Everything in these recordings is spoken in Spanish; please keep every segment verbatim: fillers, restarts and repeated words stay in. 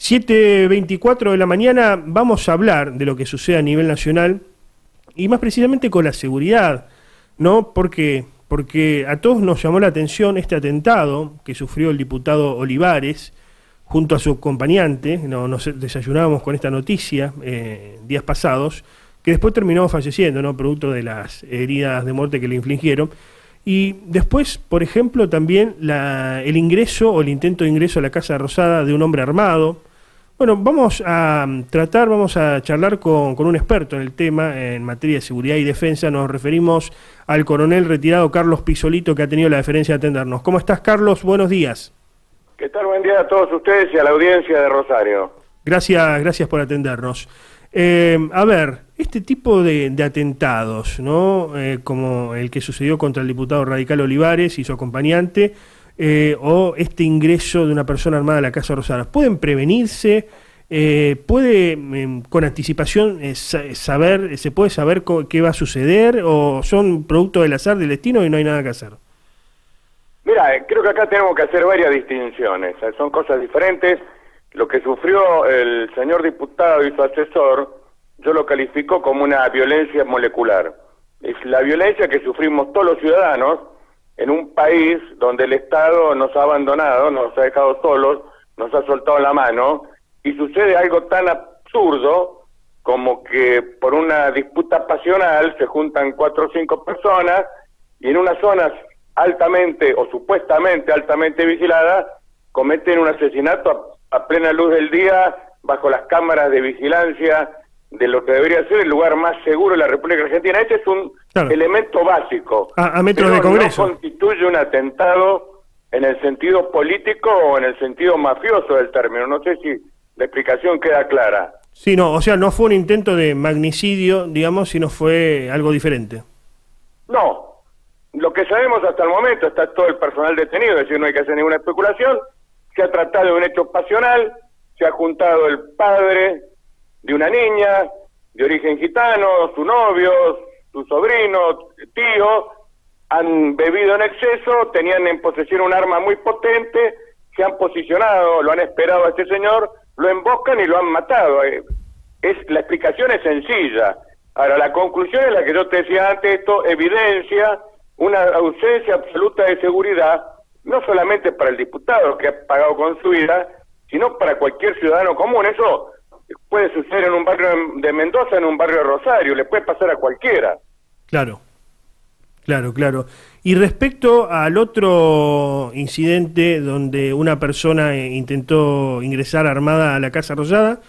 siete veinticuatro de la mañana vamos a hablar de lo que sucede a nivel nacional y más precisamente con la seguridad, ¿no? Porque, porque a todos nos llamó la atención este atentado que sufrió el diputado Olivares junto a su acompañante. No, nos desayunábamos con esta noticia eh, días pasados, que después terminó falleciendo, ¿no? Producto de las heridas de muerte que le infligieron. Y después, por ejemplo, también la, el ingreso o el intento de ingreso a la Casa Rosada de un hombre armado. Bueno, vamos a tratar, vamos a charlar con, con un experto en el tema, en materia de seguridad y defensa. Nos referimos al coronel retirado Carlos Pisolito, que ha tenido la deferencia de atendernos. ¿Cómo estás, Carlos? Buenos días. ¿Qué tal? Buen día a todos ustedes y a la audiencia de Rosario. Gracias, gracias por atendernos. Eh, a ver, este tipo de, de atentados, ¿no? Eh, como el que sucedió contra el diputado radical Olivares y su acompañante, eh, o este ingreso de una persona armada a la Casa Rosada, ¿pueden prevenirse? Eh, ¿Puede eh, con anticipación eh, saber, se puede saber qué va a suceder, o son producto del azar del destino y no hay nada que hacer? Mira, creo que acá tenemos que hacer varias distinciones, son cosas diferentes. Lo que sufrió el señor diputado y su asesor, yo lo califico como una violencia molecular. Es la violencia que sufrimos todos los ciudadanos en un país donde el Estado nos ha abandonado, nos ha dejado solos, nos ha soltado la mano, y sucede algo tan absurdo como que por una disputa pasional se juntan cuatro o cinco personas y en unas zonas altamente o supuestamente altamente vigiladas cometen un asesinato a, a plena luz del día bajo las cámaras de vigilancia de lo que debería ser el lugar más seguro de la República Argentina. Este es un claro. elemento básico. A, a metros de Congreso. No constituye un atentado en el sentido político o en el sentido mafioso del término. No sé si la explicación queda clara. Sí, no, o sea, no fue un intento de magnicidio, digamos, sino fue algo diferente. No. Lo que sabemos hasta el momento, está todo el personal detenido, es decir, no hay que hacer ninguna especulación. Se ha tratado de un hecho pasional, se ha juntado el padre de una niña de origen gitano, su novio, su sobrino, tío, han bebido en exceso, tenían en posesión un arma muy potente, se han posicionado, lo han esperado a este señor, lo emboscan y lo han matado. Es, la explicación es sencilla. Ahora, la conclusión es la que yo te decía antes, esto evidencia una ausencia absoluta de seguridad, no solamente para el diputado que ha pagado con su vida, sino para cualquier ciudadano común. Eso puede suceder en un barrio de Mendoza, en un barrio de Rosario, le puede pasar a cualquiera. Claro, claro, claro. Y respecto al otro incidente donde una persona intentó ingresar armada a la Casa Rosada.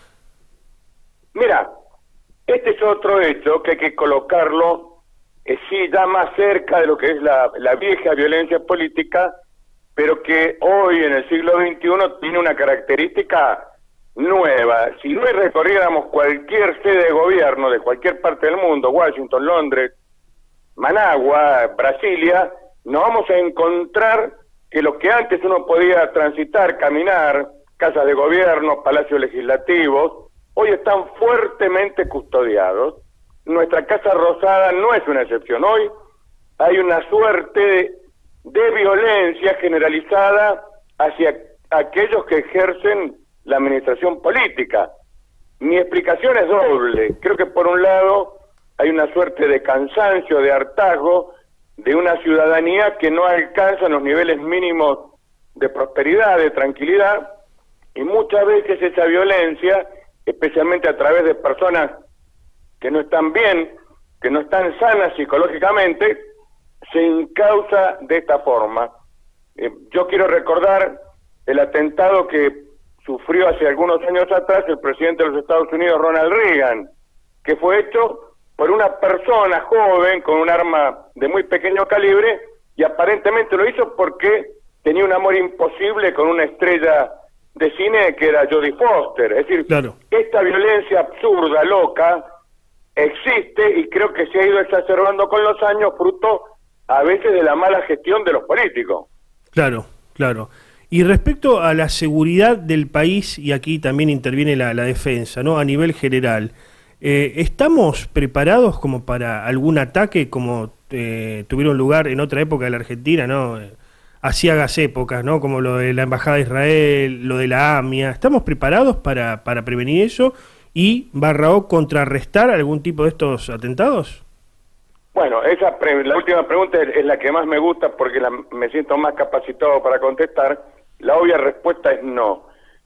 Mira, este es otro hecho que hay que colocarlo eh, sí ya más cerca de lo que es la, la vieja violencia política, pero que hoy en el siglo veintiuno tiene una característica nueva. Si hoy recorriéramos cualquier sede de gobierno de cualquier parte del mundo, Washington, Londres, Managua, Brasilia, nos vamos a encontrar que lo que antes uno podía transitar, caminar, casas de gobierno, palacios legislativos, hoy están fuertemente custodiados. Nuestra Casa Rosada no es una excepción. Hoy hay una suerte de, de violencia generalizada hacia aquellos que ejercen la administración política. Mi explicación es doble. Creo que por un lado hay una suerte de cansancio, de hartazgo de una ciudadanía que no alcanza los niveles mínimos de prosperidad, de tranquilidad, y muchas veces esa violencia, especialmente a través de personas que no están bien, que no están sanas psicológicamente, se encausa de esta forma. Eh, yo quiero recordar el atentado que sufrió hace algunos años atrás el presidente de los Estados Unidos, Ronald Reagan, que fue hecho por una persona joven con un arma de muy pequeño calibre, y aparentemente lo hizo porque tenía un amor imposible con una estrella de cine que era Jodie Foster. Es decir, claro. Esta violencia absurda, loca, existe y creo que se ha ido exacerbando con los años, fruto a veces de la mala gestión de los políticos. Claro, claro. Y respecto a la seguridad del país, y aquí también interviene la, la defensa, ¿no? A nivel general, eh, ¿estamos preparados como para algún ataque como eh, tuvieron lugar en otra época de la Argentina, ¿no? aciagas épocas, ¿no? Como lo de la Embajada de Israel, lo de la AMIA. ¿Estamos preparados para, para prevenir eso y, barra o, contrarrestar algún tipo de estos atentados? Bueno, esa pre la última pregunta es, es la que más me gusta porque la, me siento más capacitado para contestar. La obvia respuesta es no.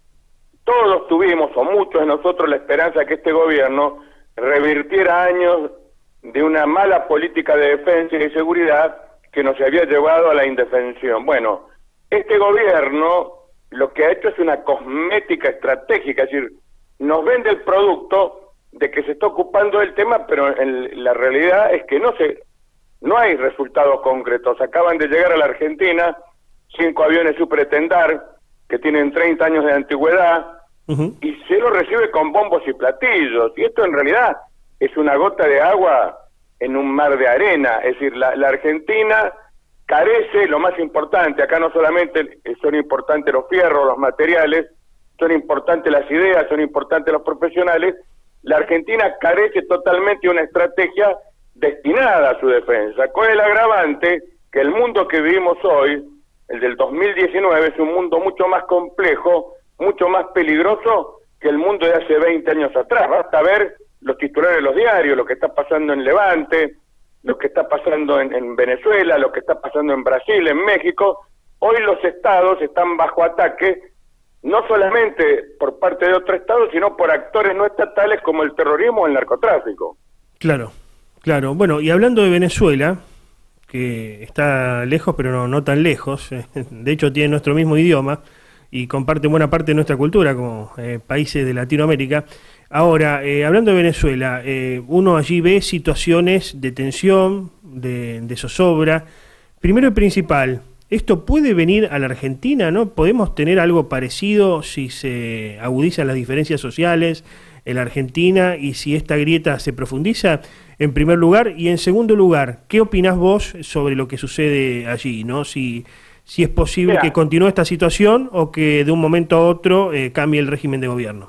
Todos tuvimos, o muchos de nosotros, la esperanza de que este gobierno revirtiera años de una mala política de defensa y de seguridad que nos había llevado a la indefensión. Bueno, este gobierno lo que ha hecho es una cosmética estratégica, es decir, nos vende el producto de que se está ocupando del tema, pero en la realidad es que no se, no hay resultados concretos. Acaban de llegar a la Argentina cinco aviones Supertendar que tienen treinta años de antigüedad, uh-huh. y se lo recibe con bombos y platillos, y esto en realidad es una gota de agua en un mar de arena. Es decir, la, la Argentina carece, lo más importante, acá no solamente son importantes los fierros, los materiales, son importantes las ideas, son importantes los profesionales. La Argentina carece totalmente de una estrategia destinada a su defensa, con el agravante que el mundo que vivimos hoy, el del dos mil diecinueve, es un mundo mucho más complejo, mucho más peligroso que el mundo de hace veinte años atrás. Basta ver los titulares de los diarios, lo que está pasando en Levante, lo que está pasando en, en Venezuela, lo que está pasando en Brasil, en México. Hoy los estados están bajo ataque, no solamente por parte de otros estados, sino por actores no estatales como el terrorismo o el narcotráfico. Claro, claro. Bueno, y hablando de Venezuela, que está lejos, pero no, no tan lejos, de hecho tiene nuestro mismo idioma y comparte buena parte de nuestra cultura como eh, países de Latinoamérica. Ahora, eh, hablando de Venezuela, eh, uno allí ve situaciones de tensión, de, de zozobra. Primero y principal, ¿esto puede venir a la Argentina, no? ¿Podemos tener algo parecido si se agudizan las diferencias sociales en la Argentina y si esta grieta se profundiza? En primer lugar, y en segundo lugar, ¿qué opinás vos sobre lo que sucede allí, no? Si, si es posible Mira, que continúe esta situación o que de un momento a otro eh, cambie el régimen de gobierno.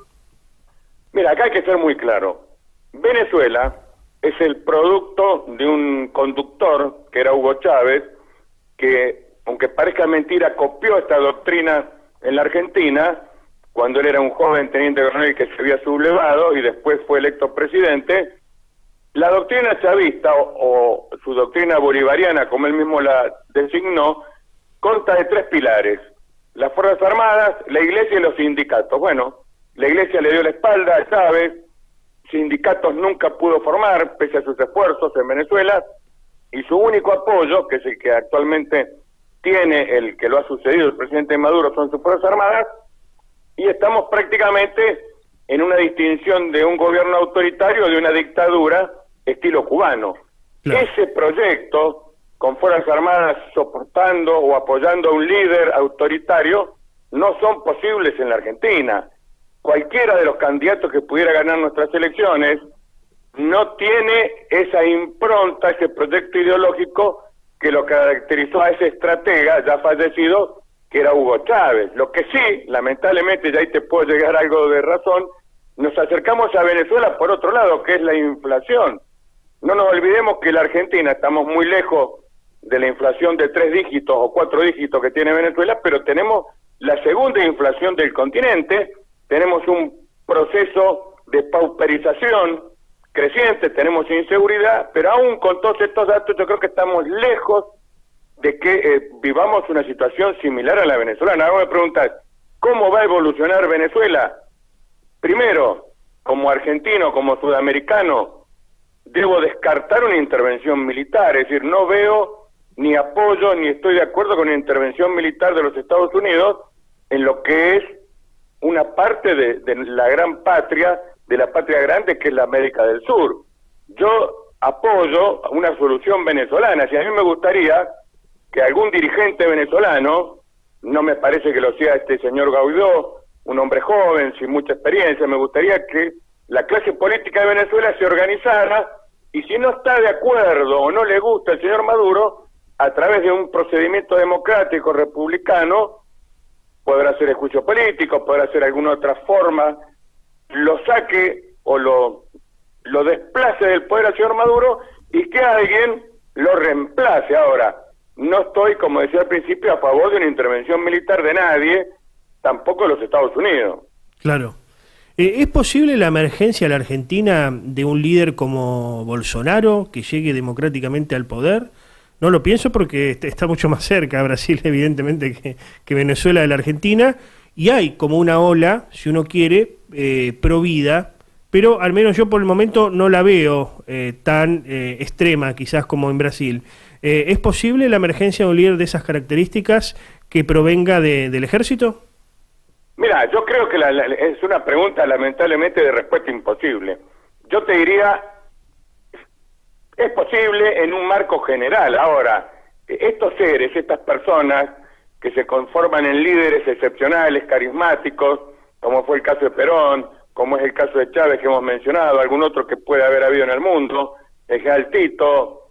Mira, acá hay que ser muy claro. Venezuela es el producto de un conductor, que era Hugo Chávez, que, aunque parezca mentira, copió esta doctrina en la Argentina, cuando él era un joven teniente coronel que se había sublevado y después fue electo presidente. La doctrina chavista, o, o su doctrina bolivariana, como él mismo la designó, consta de tres pilares: las Fuerzas Armadas, la Iglesia y los sindicatos. Bueno, la Iglesia le dio la espalda a Chávez, sindicatos nunca pudo formar, pese a sus esfuerzos en Venezuela, y su único apoyo, que es el que actualmente tiene el que lo ha sucedido el presidente Maduro, son sus Fuerzas Armadas, y estamos prácticamente en una distinción de un gobierno autoritario de una dictadura estilo cubano. Claro. Ese proyecto, con Fuerzas Armadas soportando o apoyando a un líder autoritario, no son posibles en la Argentina. Cualquiera de los candidatos que pudiera ganar nuestras elecciones no tiene esa impronta, ese proyecto ideológico que lo caracterizó a ese estratega ya fallecido, que era Hugo Chávez. Lo que sí, lamentablemente, ya ahí te puedo llegar algo de razón, nos acercamos a Venezuela por otro lado, que es la inflación. No nos olvidemos que la Argentina estamos muy lejos de la inflación de tres dígitos o cuatro dígitos que tiene Venezuela, pero tenemos la segunda inflación del continente, tenemos un proceso de pauperización creciente, tenemos inseguridad, pero aún con todos estos datos yo creo que estamos lejos de que eh, vivamos una situación similar a la venezolana. Ahora me preguntas, ¿cómo va a evolucionar Venezuela? Primero, como argentino, como sudamericano, debo descartar una intervención militar, es decir, no veo ni apoyo ni estoy de acuerdo con una intervención militar de los Estados Unidos en lo que es una parte de, de la gran patria, de la patria grande que es la América del Sur. Yo apoyo una solución venezolana. Si a mí me gustaría que algún dirigente venezolano, no me parece que lo sea este señor Guaidó, un hombre joven, sin mucha experiencia, me gustaría que la clase política de Venezuela se organizara y si no está de acuerdo o no le gusta el señor Maduro, a través de un procedimiento democrático republicano, podrá hacer el juicio político, podrá hacer alguna otra forma, lo saque o lo, lo desplace del poder al señor Maduro y que alguien lo reemplace. Ahora, no estoy, como decía al principio, a favor de una intervención militar de nadie, tampoco de los Estados Unidos. Claro. Eh, ¿Es posible la emergencia a la Argentina de un líder como Bolsonaro que llegue democráticamente al poder? No lo pienso porque está mucho más cerca a Brasil, evidentemente, que, que Venezuela de la Argentina, y hay como una ola, si uno quiere, eh, pro vida, pero al menos yo por el momento no la veo eh, tan eh, extrema quizás como en Brasil. Eh, ¿Es posible la emergencia de un líder de esas características que provenga de, del ejército? Mira, yo creo que la, la, es una pregunta lamentablemente de respuesta imposible. Yo te diría, es posible en un marco general. Ahora, estos seres, estas personas que se conforman en líderes excepcionales, carismáticos, como fue el caso de Perón, como es el caso de Chávez que hemos mencionado, algún otro que puede haber habido en el mundo, el general Tito,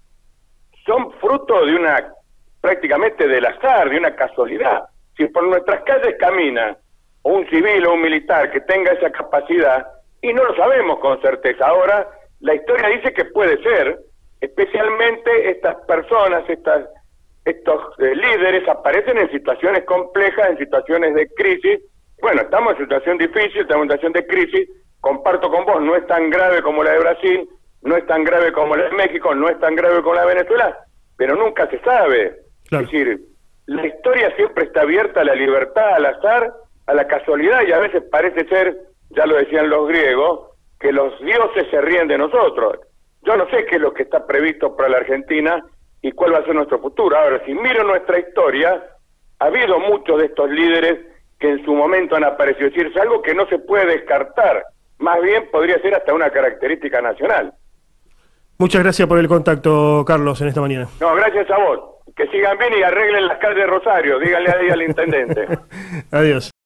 son fruto de una, prácticamente del azar, de una casualidad. Si por nuestras calles camina un civil o un militar que tenga esa capacidad, y no lo sabemos con certeza. Ahora, la historia dice que puede ser, especialmente estas personas, estas, estos eh, líderes aparecen en situaciones complejas, en situaciones de crisis. Bueno, estamos en situación difícil, estamos en situación de crisis, comparto con vos, no es tan grave como la de Brasil, no es tan grave como la de México, no es tan grave como la de Venezuela, pero nunca se sabe. Claro. Es decir, la historia siempre está abierta a la libertad, al azar, a la casualidad, y a veces parece ser, ya lo decían los griegos, que los dioses se ríen de nosotros. Yo no sé qué es lo que está previsto para la Argentina y cuál va a ser nuestro futuro. Ahora, si miro nuestra historia, ha habido muchos de estos líderes que en su momento han aparecido. Es decir, es algo que no se puede descartar. Más bien podría ser hasta una característica nacional. Muchas gracias por el contacto, Carlos, en esta mañana. No, gracias a vos. Que sigan bien y arreglen las calles de Rosario. Díganle ahí al intendente. Adiós.